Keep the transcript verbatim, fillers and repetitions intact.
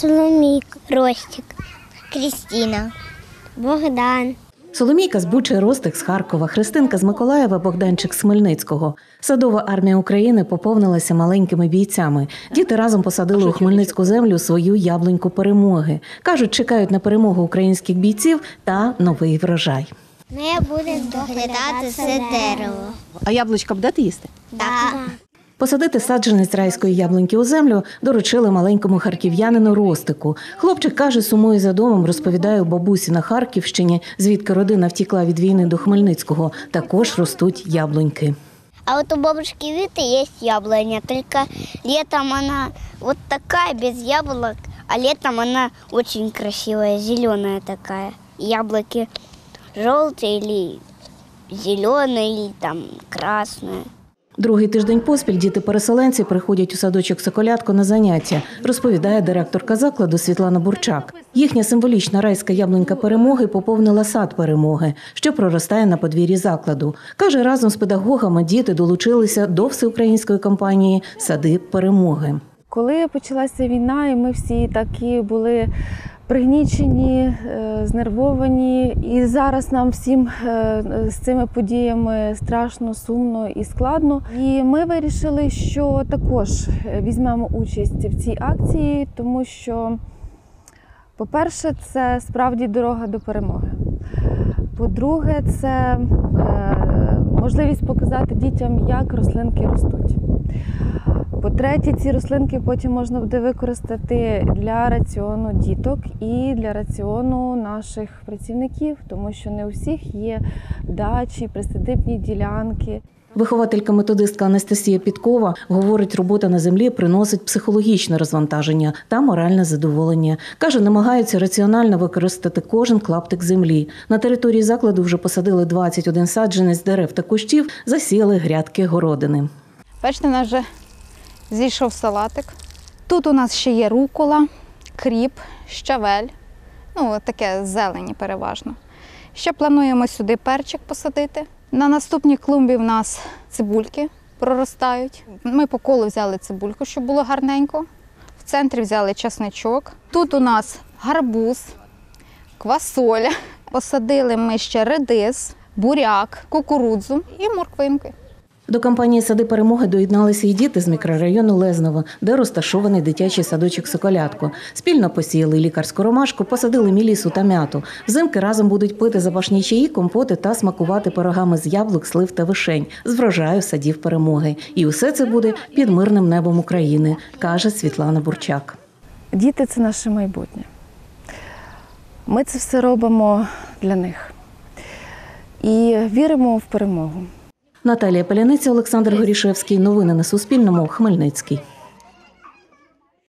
Соломійка, Ростик, Крістіна, Богдан. Соломійка з Бучі, Ростик з Харкова, Христинка з Миколаєва, Богданчик з Хмельницького. Садова армія України поповнилася маленькими бійцями. Діти разом посадили у Хмельницьку землю свою яблуньку перемоги. Кажуть, чекають на перемогу українських бійців та новий врожай. Ми будемо доглядати це дерево. А яблучка будете їсти? Так. Посадити саджанець райської яблуньки у землю доручили маленькому харків'янину Ростику. Хлопчик каже, сумує за домом, розповідає у бабусі на Харківщині, звідки родина втікла від війни до Хмельницького. Також ростуть яблуньки. А вот у бабушки Виты есть яблоня, только летом она вот такая, без яблок, а летом она очень красивая, зеленая такая. Яблоки желтые или зеленые, или там красные. Другий тиждень поспіль діти-переселенці приходять у садочок «Соколятко» на заняття, розповідає директорка закладу Світлана Бурчак. Їхня символічна райська яблунька перемоги поповнила сад перемоги, що проростає на подвір'ї закладу. Каже, разом з педагогами діти долучилися до всеукраїнської кампанії «Сади перемоги». Коли почалася війна, і ми всі такі були пригнічені, знервовані. І зараз нам всім з цими подіями страшно, сумно і складно. І ми вирішили, що також візьмемо участь в цій акції, тому що, по-перше, це справді дорога до перемоги. По-друге, це можливість показати дітям, як рослинки ростуть. По-третє, ці рослинки потім можна буде використати для раціону діток і для раціону наших працівників, тому що не у всіх є дачі, присадибні ділянки. Вихователька-методистка Анастасія Підкова говорить, робота на землі приносить психологічне розвантаження та моральне задоволення. Каже, намагаються раціонально використати кожен клаптик землі. На території закладу вже посадили двадцять один саджанець дерев та кущів, засіяли грядки городини. Бачите, у нас вже зійшов салатик. Тут у нас ще є рукола, кріп, щавель, ну таке зелені переважно. Ще плануємо сюди перчик посадити. На наступній клумбі в нас цибульки проростають. Ми по колу взяли цибульку, щоб було гарненько. В центрі взяли чесничок. Тут у нас гарбуз, квасоля. Посадили ми ще редис, буряк, кукурудзу і морквинки. До кампанії «Сади перемоги» доєдналися і діти з мікрорайону Лезново, де розташований дитячий садочок «Соколятко». Спільно посіяли лікарську ромашку, посадили мілісу та м'яту. Взимки разом будуть пити запашні чаї, компоти та смакувати пирогами з яблук, слив та вишень з врожаю садів перемоги. І усе це буде під мирним небом України, каже Світлана Бурчак. Діти – це наше майбутнє. Ми це все робимо для них. І віримо в перемогу. Наталія Паляниця, Олександр Горішевський. Новини на Суспільному. Хмельницький.